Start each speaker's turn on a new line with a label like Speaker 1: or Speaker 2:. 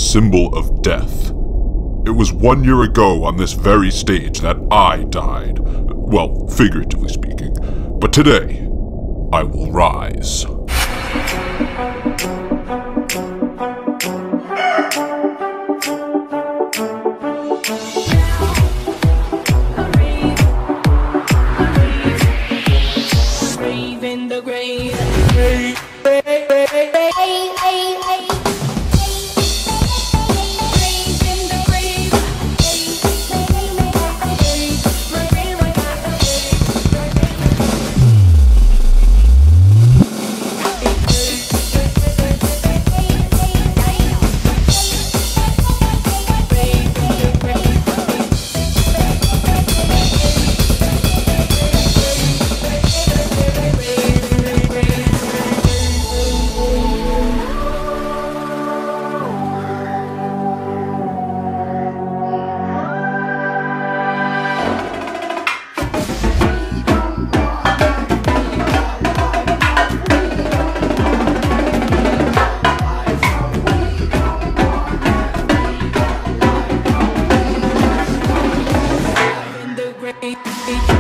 Speaker 1: symbol of death. It was 1 year ago on this very stage that I died. Well, figuratively speaking. But today, I will rise.
Speaker 2: In the grave. Hey.